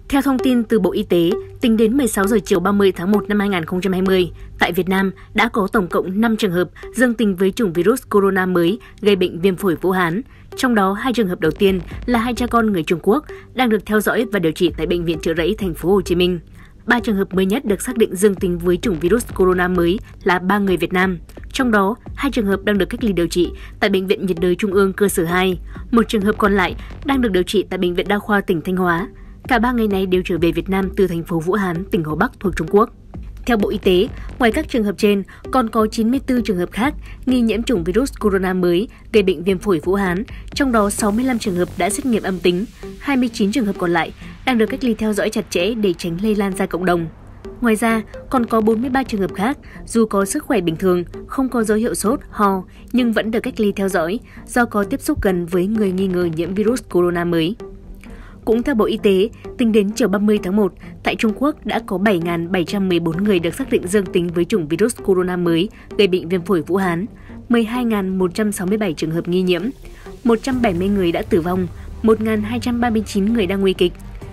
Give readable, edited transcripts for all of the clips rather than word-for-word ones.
Theo thông tin từ Bộ Y tế, tính đến 16 giờ chiều 30 tháng 1 năm 2020, tại Việt Nam đã có tổng cộng 5 trường hợp dương tính với chủng virus corona mới gây bệnh viêm phổi Vũ Hán. Trong đó, 2 trường hợp đầu tiên là 2 cha con người Trung Quốc đang được theo dõi và điều trị tại bệnh viện Chợ Rẫy, thành phố Hồ Chí Minh. 3 trường hợp mới nhất được xác định dương tính với chủng virus corona mới là 3 người Việt Nam. Trong đó, 2 trường hợp đang được cách ly điều trị tại Bệnh viện Nhiệt đới Trung ương cơ sở 2. Một trường hợp còn lại đang được điều trị tại Bệnh viện Đa khoa tỉnh Thanh Hóa. Cả 3 người này đều trở về Việt Nam từ thành phố Vũ Hán, tỉnh Hồ Bắc thuộc Trung Quốc. Theo Bộ Y tế, ngoài các trường hợp trên, còn có 94 trường hợp khác nghi nhiễm chủng virus corona mới gây bệnh viêm phổi Vũ Hán, trong đó 65 trường hợp đã xét nghiệm âm tính, 29 trường hợp còn lại đang được cách ly theo dõi chặt chẽ để tránh lây lan ra cộng đồng. Ngoài ra, còn có 43 trường hợp khác dù có sức khỏe bình thường, không có dấu hiệu sốt, ho nhưng vẫn được cách ly theo dõi do có tiếp xúc gần với người nghi ngờ nhiễm virus corona mới. Cũng theo Bộ Y tế, tính đến chiều 30 tháng 1, tại Trung Quốc đã có 7.714 người được xác định dương tính với chủng virus corona mới gây bệnh viêm phổi Vũ Hán, 12.167 trường hợp nghi nhiễm, 170 người đã tử vong, 1.239 người đang nguy kịch,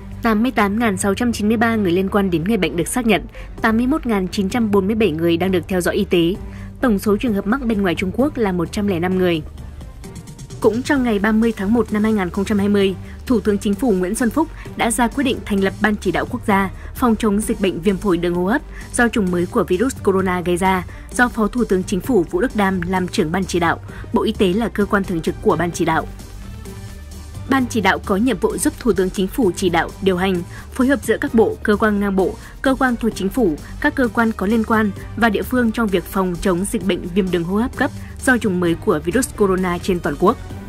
88.693 người liên quan đến người bệnh được xác nhận, 81.947 người đang được theo dõi y tế. Tổng số trường hợp mắc bên ngoài Trung Quốc là 105 người. Cũng trong ngày 30 tháng 1 năm 2020, Thủ tướng Chính phủ Nguyễn Xuân Phúc đã ra quyết định thành lập Ban Chỉ đạo Quốc gia phòng chống dịch bệnh viêm phổi đường hô hấp do chủng mới của virus corona gây ra, do Phó Thủ tướng Chính phủ Vũ Đức Đam làm trưởng Ban Chỉ đạo. Bộ Y tế là cơ quan thường trực của Ban Chỉ đạo. Ban Chỉ đạo có nhiệm vụ giúp Thủ tướng Chính phủ chỉ đạo, điều hành, phối hợp giữa các bộ, cơ quan ngang bộ, cơ quan thuộc Chính phủ, các cơ quan có liên quan và địa phương trong việc phòng chống dịch bệnh viêm đường hô hấp cấp do chủng mới của virus corona trên toàn quốc.